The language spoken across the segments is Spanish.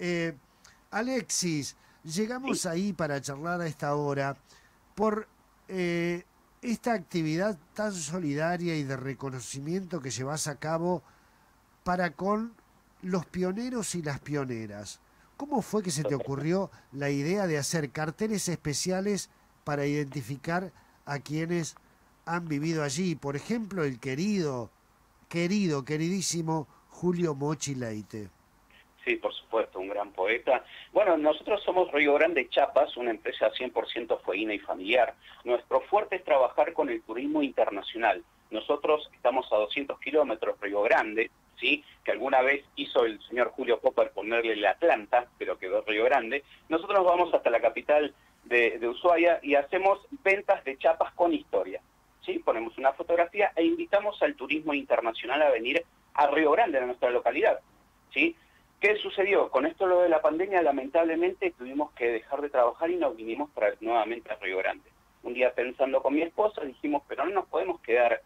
Eh, Alexis, llegamos Sí, ahí para charlar a esta hora por esta actividad tan solidaria y de reconocimiento que llevas a cabo para con los pioneros y las pioneras. ¿Cómo fue que se te totalmente. ocurrió la idea de hacer carteles especiales para identificar a quienes han vivido allí? Por ejemplo, el queridísimo Julio Mochi Leite. Sí, por supuesto, un gran poeta. Bueno, nosotros somos Río Grande Chapas, una empresa 100% fueguina y familiar. Nuestro fuerte es trabajar con el turismo internacional. Nosotros estamos a 200 kilómetros, Río Grande, ¿sí? Que alguna vez hizo el señor Julio Popper ponerle el Atlanta, pero quedó Río Grande. Nosotros nos vamos hasta la capital de Ushuaia y hacemos ventas de chapas con historia, ¿sí? Ponemos una fotografía e invitamos al turismo internacional a venir a Río Grande, a nuestra localidad, ¿sí? ¿Qué sucedió? Con esto lo de la pandemia, lamentablemente tuvimos que dejar de trabajar y nos vinimos nuevamente a Río Grande. Un día pensando con mi esposa dijimos, pero no nos podemos quedar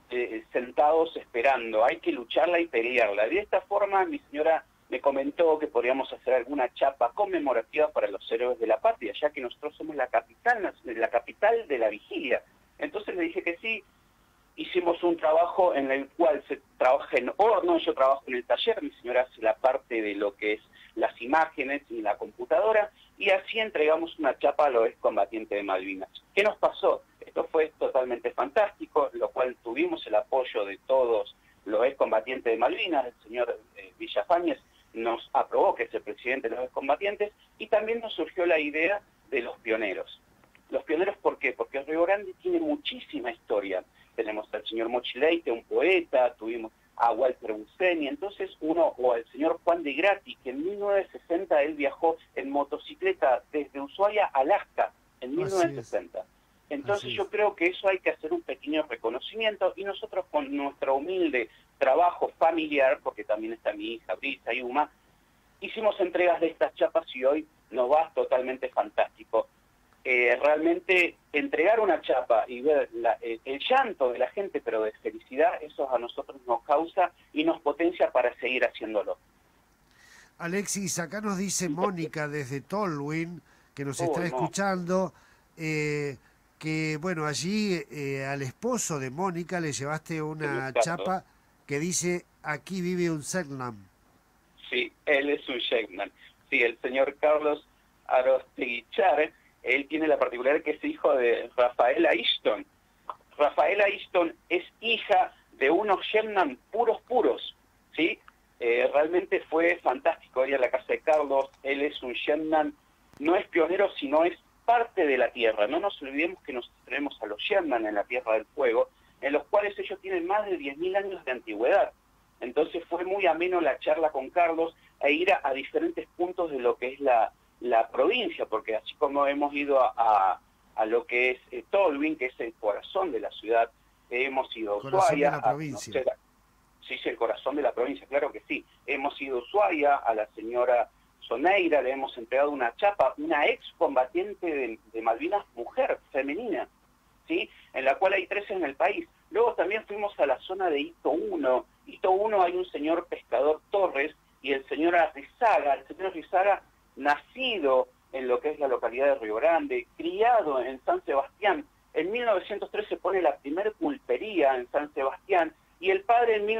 sentados esperando, hay que lucharla y pelearla. De esta forma mi señora me comentó que podríamos hacer alguna chapa conmemorativa para los héroes de la patria, ya que nosotros somos la capital de la vigilia. Entonces le dije que sí. Hicimos un trabajo en el cual se trabaja en horno, yo trabajo en el taller, mi señora hace la parte de lo que es las imágenes y la computadora, y así entregamos una chapa a los excombatientes de Malvinas. ¿Qué nos pasó? Esto fue totalmente fantástico, lo cual tuvimos el apoyo de todos los excombatientes de Malvinas, el señor Villafañez nos aprobó, que es el presidente de los excombatientes, y también nos surgió la idea de los pioneros. Los pioneros, ¿por qué? Porque Río Grande tiene muchísima historia. Tenemos al señor Mochi Leite, un poeta, tuvimos a Walter Buseni, entonces o al señor Juan de Grati, que en 1960 él viajó en motocicleta desde Ushuaia a Alaska, en Así es, 1960. Entonces así yo es. creo que eso hay que hacer un pequeño reconocimiento y nosotros con nuestro humilde trabajo familiar, porque también está mi hija Brisa y Uma, hicimos entregas de estas chapas y hoy nos va totalmente fantástico. Realmente entregar una chapa y ver el llanto de la gente, pero de felicidad, eso a nosotros nos causa y nos potencia para seguir haciéndolo. Alexis, acá nos dice Mónica desde Tolwyn, que nos está Hermoso. escuchando, eh, que bueno, allí al esposo de Mónica le llevaste De Luis una Carlos. chapa que dice, aquí vive un Selknam. Sí, él es un Sheckman. Sí, el señor Carlos Arosteguichar, él tiene la particularidad que es hijo de Rafaela Ishton. Rafaela Easton es hija de unos Sherman puros, ¿sí? Realmente fue fantástico ir a la casa de Carlos, él es un Sherman, no es pionero, sino es parte de la Tierra. No nos olvidemos que nos tenemos a los Sherman en la Tierra del Fuego, en los cuales ellos tienen más de 10.000 años de antigüedad. Entonces fue muy ameno la charla con Carlos e ir a diferentes puntos de lo que es la provincia, porque así como hemos ido a lo que es Tolwyn, que es el corazón de la ciudad, hemos ido a Corazón de Ushuaia la a conocer, provincia. sí, es el corazón de la provincia, claro que sí, hemos ido a Ushuaia, a la señora Soneira, le hemos entregado una chapa, una ex combatiente de Malvinas, mujer, femenina, ¿sí? En la cual hay 13 en el país. Luego también fuimos a la zona de Hito 1. Hito 1 hay un señor pescador Torres y el señor Arrizaga. El señor Arrizaga, nacido en lo que es la localidad de Río Grande, criado en San Sebastián. En 1903 se pone la primer pulpería en San Sebastián y el padre en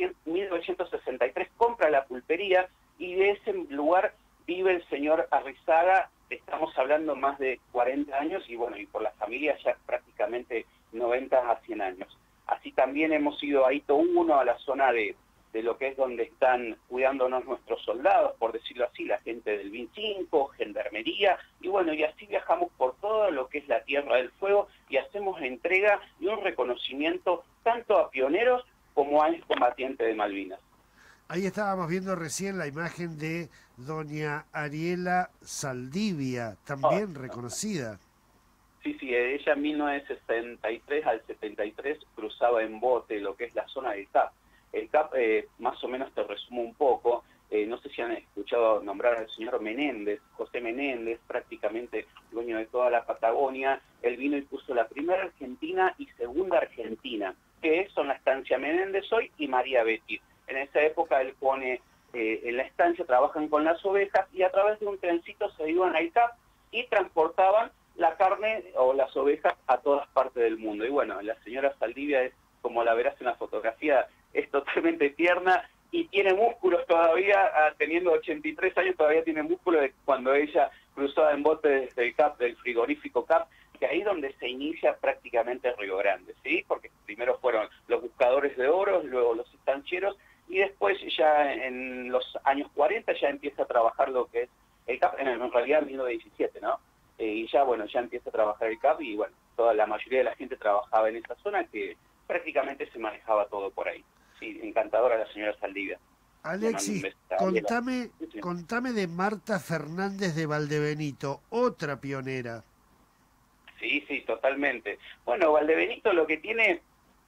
1963 compra la pulpería y de ese lugar vive el señor Arrizaga. Estamos hablando más de 40 años y bueno, y por la familia ya prácticamente 90 a 100 años. Así también hemos ido a Hito 1, a la zona de lo que es donde están cuidándonos nuestros soldados, por decirlo así, la gente del 25, gendarmería, y bueno, y así viajamos por todo lo que es la Tierra del Fuego y hacemos entrega y un reconocimiento tanto a pioneros como a excombatientes de Malvinas. Ahí estábamos viendo recién la imagen de doña Ariela Saldivia, Ay, también no. reconocida. Sí, sí, ella en 1963 al 73 cruzaba en bote lo que es la zona del CAP. El CAP, más o menos te resumo un poco, no sé si han escuchado nombrar al señor Menéndez, José Menéndez, prácticamente dueño de toda la Patagonia. Él vino y puso la primera Argentina y segunda Argentina, que son la estancia Menéndez hoy y María Betty. En esa época él pone en la estancia trabajan con las ovejas y a través de un trencito se iban al CAP y transportaban la carne o las ovejas a todas partes del mundo. Y bueno, la señora Saldivia es, como la verás en la fotografía, es totalmente tierna y tiene músculos todavía, teniendo 83 años, todavía tiene músculos de cuando ella cruzaba en bote desde el CAP, del frigorífico CAP, que ahí donde se inicia prácticamente Río Grande, ¿sí? Porque primero fueron los buscadores de oro, luego los estancieros, y después ya en los años 40 ya empieza a trabajar lo que es el CAP, en realidad en 1917, ¿no? Y ya, bueno, ya empieza a trabajar el CAP y, bueno, la mayoría de la gente trabajaba en esa zona que prácticamente se manejaba todo por ahí. Sí, encantadora la señora Saldivia. Alexis, contame de Marta Fernández de Valdebenito, otra pionera. Sí, sí, totalmente. Bueno, Valdebenito lo que tiene,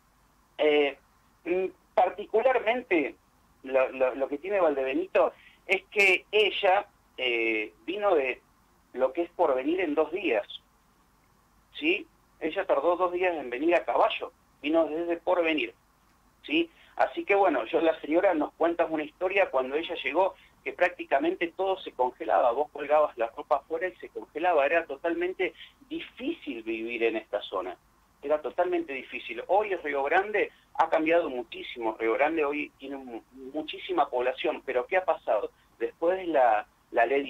particularmente lo que tiene Valdebenito es que ella vino de lo que es Porvenir en 2 días, ¿sí? Ella tardó 2 días en venir a caballo, vino desde Porvenir, ¿sí? Así que bueno, la señora nos cuenta una historia cuando ella llegó, que prácticamente todo se congelaba, vos colgabas la ropa afuera y se congelaba, era totalmente difícil vivir en esta zona, era totalmente difícil. Hoy Río Grande ha cambiado muchísimo, Río Grande hoy tiene muchísima población, pero ¿qué ha pasado? Después de la ley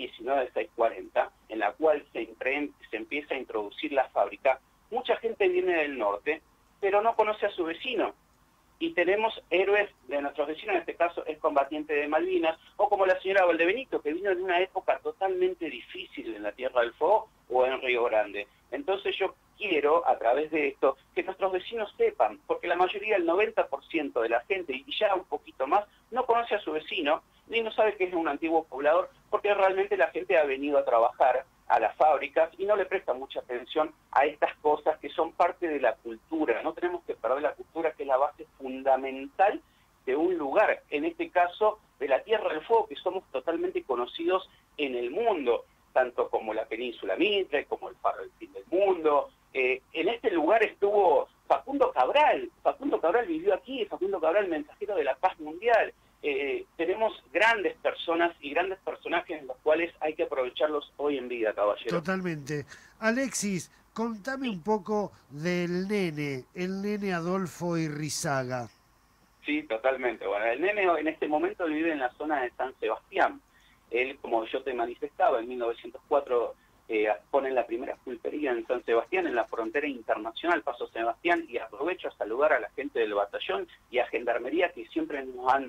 19640, en la cual se empieza a introducir la fábrica, mucha gente viene del norte, pero no conoce a su vecino. Y tenemos héroes de nuestros vecinos, en este caso es combatiente de Malvinas, o como la señora Valdebenito, que vino en una época totalmente difícil en la Tierra del Fuego o en Río Grande. Entonces yo quiero, a través de esto, que nuestros vecinos sepan, porque la mayoría, el 90% de la gente, y ya un poquito más, no conoce a su vecino, ni no sabe que es un antiguo poblador, porque realmente la gente ha venido a trabajar a las fábricas y no le presta mucha atención a estas cosas que son parte de la cultura. No tenemos que perder la cultura, que es la base fundamental de un lugar, en este caso de la Tierra del Fuego, que somos totalmente conocidos en el mundo, tanto como la península Mitre, como el Faro del Fin del Mundo. En este lugar estuvo Facundo Cabral vivió aquí, Facundo Cabral, mensajero de la paz mundial. Tenemos grandes personas y grandes personajes en los cuales hay que aprovecharlos hoy en vida, caballero. Totalmente. Alexis, contame un poco del el nene Adolfo Irrizaga. Sí, totalmente. Bueno, el nene en este momento vive en la zona de San Sebastián. Él, como yo te manifestaba, en 1904 ponen la primera pulpería en San Sebastián, en la frontera internacional, Paso Sebastián, y aprovecho a saludar a la gente del batallón y a Gendarmería, que siempre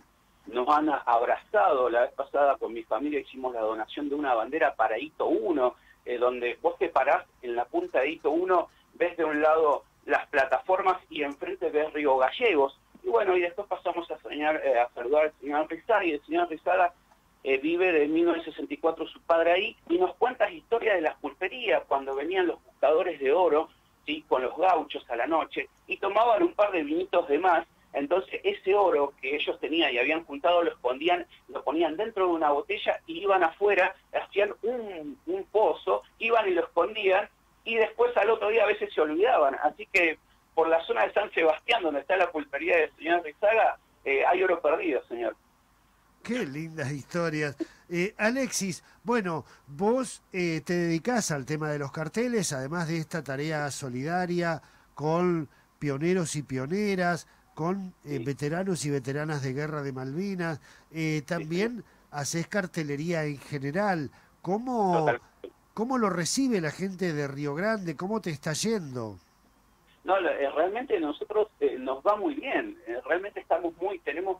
nos han abrazado. La vez pasada con mi familia hicimos la donación de una bandera para Hito 1, donde vos te parás en la punta de Hito 1, ves de un lado las plataformas y enfrente ves Río Gallegos. Y bueno, y después pasamos a saludar al señor Rizaga, y el señor Rizaga vive de 1964 su padre ahí, y nos cuenta historias de las pulperías, cuando venían los buscadores de oro, ¿sí?, con los gauchos a la noche, y tomaban un par de vinitos de más. Entonces ese oro que ellos tenían y habían juntado lo escondían, lo ponían dentro de una botella y iban afuera, hacían un pozo, iban y lo escondían, y después al otro día a veces se olvidaban. Así que por la zona de San Sebastián, donde está la pulpería del señor Rizaga, hay oro perdido, señor. Qué lindas historias. Alexis, bueno, vos te dedicás al tema de los carteles, además de esta tarea solidaria con pioneros y pioneras, con veteranos y veteranas de guerra de Malvinas. También haces cartelería en general. ¿Cómo lo recibe la gente de Río Grande? ¿Cómo te está yendo? No, realmente nosotros nos va muy bien. Realmente tenemos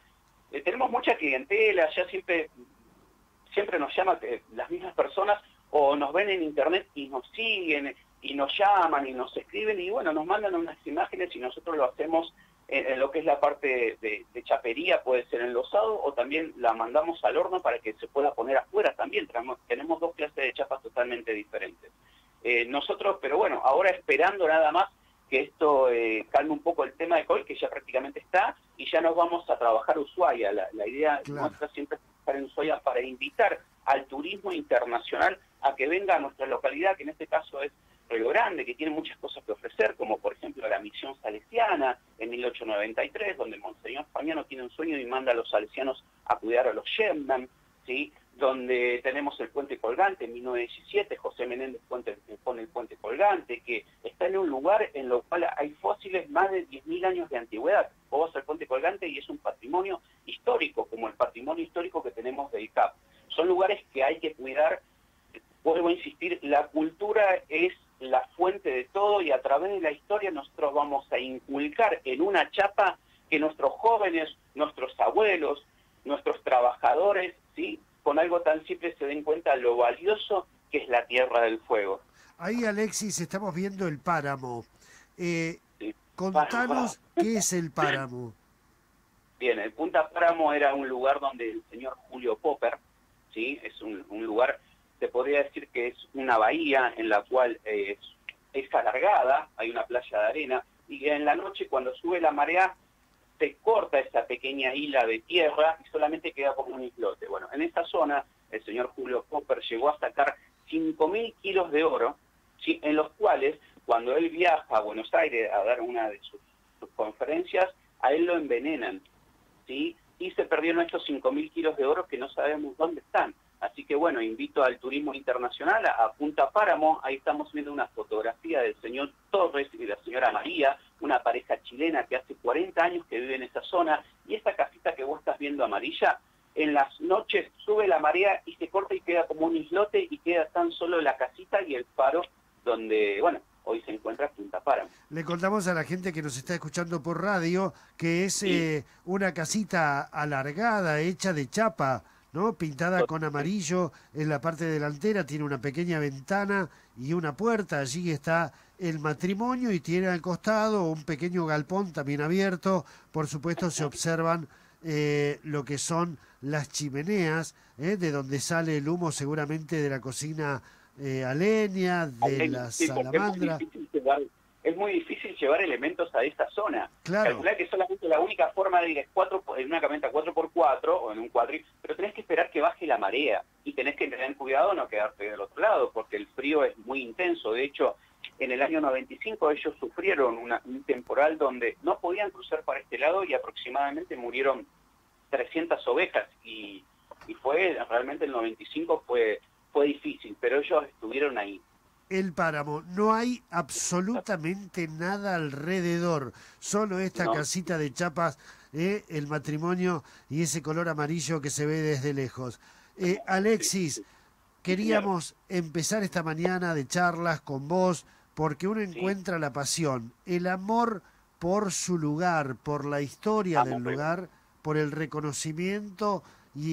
mucha clientela. Ya siempre nos llama las mismas personas, o nos ven en internet y nos siguen y nos llaman y nos escriben, y bueno, nos mandan unas imágenes y nosotros lo hacemos en lo que es la parte de chapería, puede ser enlosado, o también la mandamos al horno para que se pueda poner afuera también. Tenemos 2 clases de chapas totalmente diferentes. Nosotros, pero bueno, ahora esperando nada más que esto calme un poco el tema de COVID, que ya prácticamente está, y ya nos vamos a trabajar a Ushuaia. La idea nuestra siempre es estar en Ushuaia para invitar al turismo internacional a que venga a nuestra localidad, que en este caso es Río Grande, que tiene muchas cosas que ofrecer, como por ejemplo la misión salesiana en 1893, donde Monseñor Fabiano tiene un sueño y manda a los salesianos a cuidar a los Sherman, ¿sí? Donde tenemos el puente colgante en 1917, José Menéndez pone el puente colgante, que está en un lugar en lo cual hay fósiles más de 10.000 años de antigüedad. Vos vas al puente colgante y es un patrimonio histórico, como el patrimonio histórico que tenemos del CAP. Son lugares que hay que cuidar. Vuelvo a insistir, la cultura es la fuente de todo y a través de la historia nosotros vamos a inculcar en una chapa que nuestros jóvenes, nuestros abuelos, nuestros trabajadores, ¿sí?, con algo tan simple se den cuenta lo valioso que es la Tierra del Fuego. Ahí, Alexis, estamos viendo el páramo. Sí. Contanos qué es el páramo. Bien, el Punta Páramo era un lugar donde el señor Julio Popper, ¿sí?, es un lugar, se podría decir que es una bahía en la cual es alargada, hay una playa de arena, y en la noche cuando sube la marea se corta esa pequeña isla de tierra y solamente queda como un islote. Bueno, en esa zona el señor Julio Popper llegó a sacar 5.000 kilos de oro, ¿sí?, en los cuales cuando él viaja a Buenos Aires a dar una de sus conferencias, a él lo envenenan, ¿sí?, y se perdieron estos 5.000 kilos de oro que no sabemos dónde están. Así que bueno, invito al turismo internacional a Punta Páramo. Ahí estamos viendo una fotografía del señor Torres y de la señora María, una pareja chilena que hace 40 años que vive en esa zona, y esta casita que vos estás viendo amarilla, en las noches sube la marea y se corta y queda como un islote y queda tan solo la casita y el faro donde, bueno, hoy se encuentra Punta Páramo. Le contamos a la gente que nos está escuchando por radio que es una casita alargada, hecha de chapa, ¿no? Pintada con amarillo en la parte delantera, tiene una pequeña ventana y una puerta. Allí está el matrimonio y tiene al costado un pequeño galpón también abierto. Por supuesto se observan lo que son las chimeneas, de donde sale el humo seguramente de la cocina a leña, de la salamandra. Es muy difícil llevar elementos a esa zona. Claro. Calcular que solamente la única forma de ir es en una camioneta 4x4 o en un cuadril, pero tenés que esperar que baje la marea y tenés que tener cuidado no quedarte del otro lado, porque el frío es muy intenso. De hecho, en el año 95 ellos sufrieron un temporal donde no podían cruzar para este lado y aproximadamente murieron 300 ovejas y fue realmente el 95 fue difícil, pero ellos estuvieron ahí. El páramo, no hay absolutamente nada alrededor, solo esta casita de chapas, el matrimonio y ese color amarillo que se ve desde lejos. Alexis, queríamos empezar esta mañana de charlas con vos porque uno encuentra la pasión, el amor por su lugar, por la historia del lugar, por el reconocimiento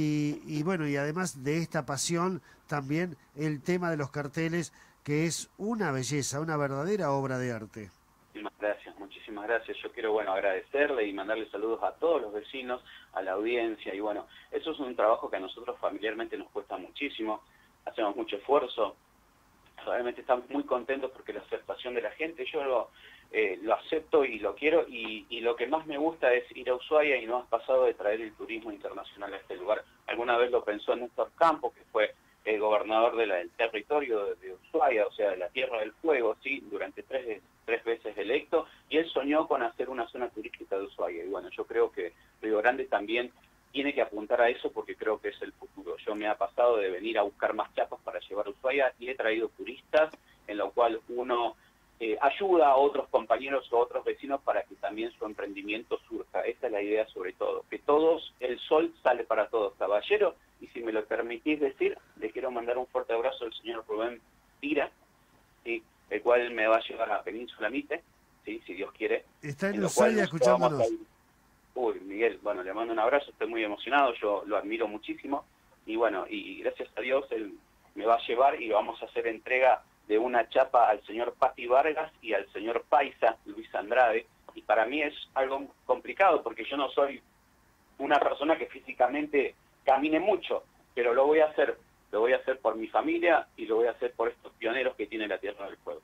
y bueno, y además de esta pasión también el tema de los carteles, que es una belleza, una verdadera obra de arte. Muchísimas gracias. Yo quiero, bueno, agradecerle y mandarle saludos a todos los vecinos, a la audiencia, y bueno, eso es un trabajo que a nosotros familiarmente nos cuesta muchísimo, hacemos mucho esfuerzo, realmente estamos muy contentos porque la aceptación de la gente, yo lo acepto y lo quiero, y lo que más me gusta es ir a Ushuaia y no has pasado de traer el turismo internacional a este lugar. Alguna vez lo pensó Néstor Campos, que fue el gobernador del territorio de Ushuaia, o sea, de la Tierra del Fuego, sí, durante tres veces electo, y él soñó con hacer una zona turística de Ushuaia. Y bueno, yo creo que Río Grande también tiene que apuntar a eso porque creo que es el futuro. Yo me ha pasado de venir a buscar más chapas para llevar a Ushuaia y he traído turistas, en lo cual uno ayuda a otros compañeros o otros vecinos para que también su emprendimiento surja. Esa es la idea sobre todo, que todos, el sol sale para todos, caballero. Y si me lo permitís decir, le quiero mandar un fuerte abrazo al señor Rubén Tira, ¿sí?, el cual me va a llevar a Península Mite, ¿sí?, si Dios quiere. Está en Ushuaia escuchándonos. Uy, Miguel, bueno, le mando un abrazo, estoy muy emocionado, yo lo admiro muchísimo. Y bueno, y gracias a Dios él me va a llevar y vamos a hacer entrega de una chapa al señor Pati Vargas y al señor Paisa, Luis Andrade. Y para mí es algo complicado porque yo no soy una persona que físicamente camine mucho, pero lo voy a hacer por mi familia y lo voy a hacer por estos pioneros que tiene la Tierra del Fuego.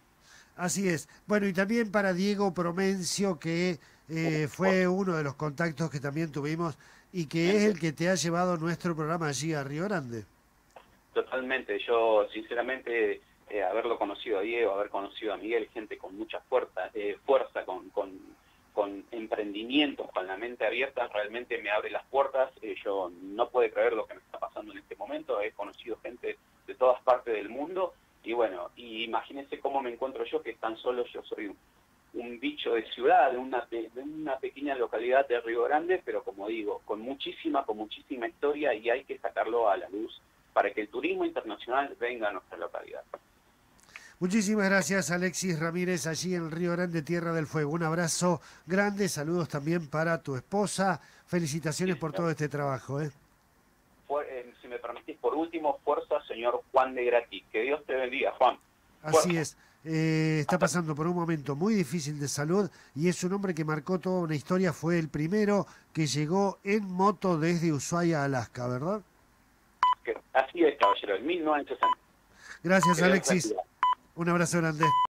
Así es. Bueno, y también para Diego Promencio, que fue uno de los contactos que también tuvimos y que es el que te ha llevado nuestro programa allí a Río Grande. Totalmente, yo sinceramente haberlo conocido a Diego, haber conocido a Miguel, gente con mucha fuerza, con emprendimientos, con la mente abierta, realmente me abre las puertas. Yo no puedo creer lo que me está pasando en este momento. He conocido gente de todas partes del mundo y bueno, y imagínense cómo me encuentro yo, que tan solo yo soy un bicho de ciudad, de una pequeña localidad de Río Grande, pero como digo, con muchísima historia, y hay que sacarlo a la luz para que el turismo internacional venga a nuestra localidad. Muchísimas gracias, Alexis Ramírez, allí en Río Grande, Tierra del Fuego. Un abrazo grande, saludos también para tu esposa. Felicitaciones por todo este trabajo. Si me permitís, por último, fuerza, señor Juan de Gratí. Que Dios te bendiga, Juan. Así es. Está pasando por un momento muy difícil de salud y es un hombre que marcó toda una historia. Fue el primero que llegó en moto desde Ushuaia a Alaska, ¿verdad? Así es, caballero, en 1960. Gracias, Alexis. Un abrazo grande.